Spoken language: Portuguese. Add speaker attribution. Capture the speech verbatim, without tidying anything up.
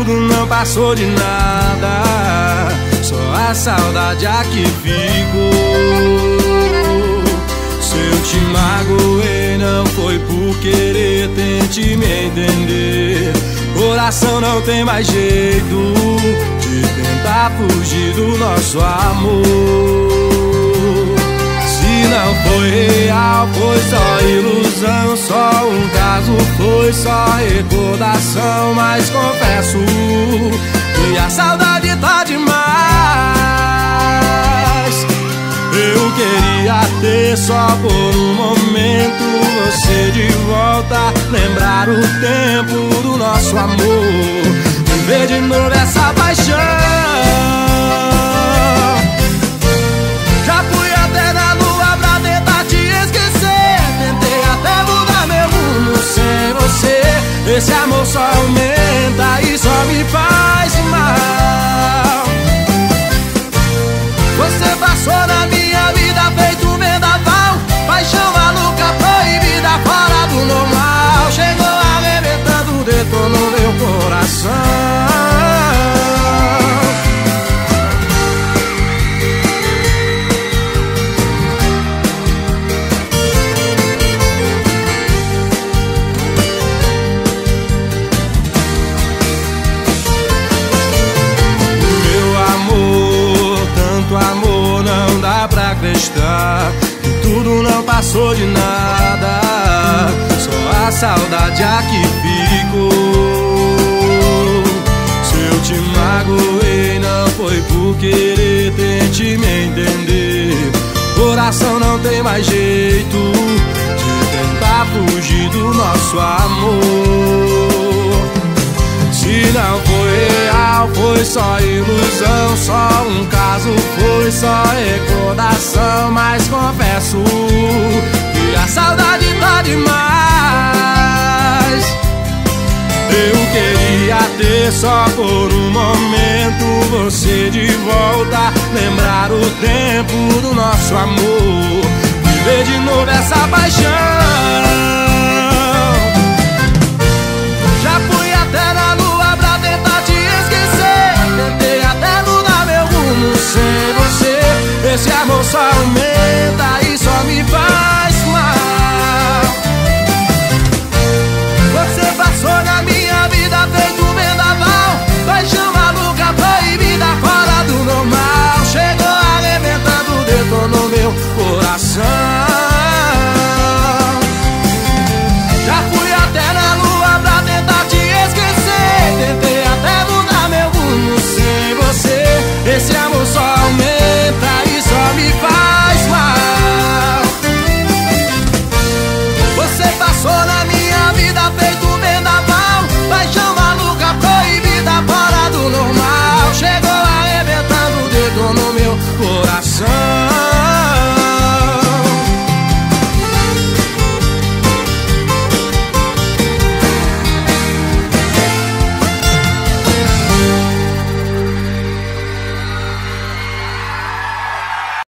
Speaker 1: tudo não passou de nada, só a saudade aqui ficou. Se eu te magoei não foi por querer, tente me entender. Coração não tem mais jeito de tentar fugir do nosso amor. Se não foi real, foi só ilusão, só um caso, foi só recordação. Mas confesso que a saudade tá demais. Eu queria ter só por um momento você de volta, lembrar o tempo do nosso amor, viver de novo essa paixão. Já fui até na lua pra tentar te esquecer, tentei até mudar meu mundo sem você. Esse amor só aumenta e só me faz mal. Você passou na minha vida feito um vendaval, paixão maluca, proibida, fora do normal. Chegou arrebentando, detonou meu coração. Acreditar que tudo não passou de nada, só a saudade aqui ficou. Se eu te magoei não foi por querer, tente me entender. Coração não tem mais jeito de tentar fugir do nosso amor. Se não foi real, foi só ilusão, só um caso, foi só recordação. Mas confesso que a saudade tá demais. Eu queria ter só por um momento você de volta, lembrar o tempo do nosso amor, viver de novo essa paixão.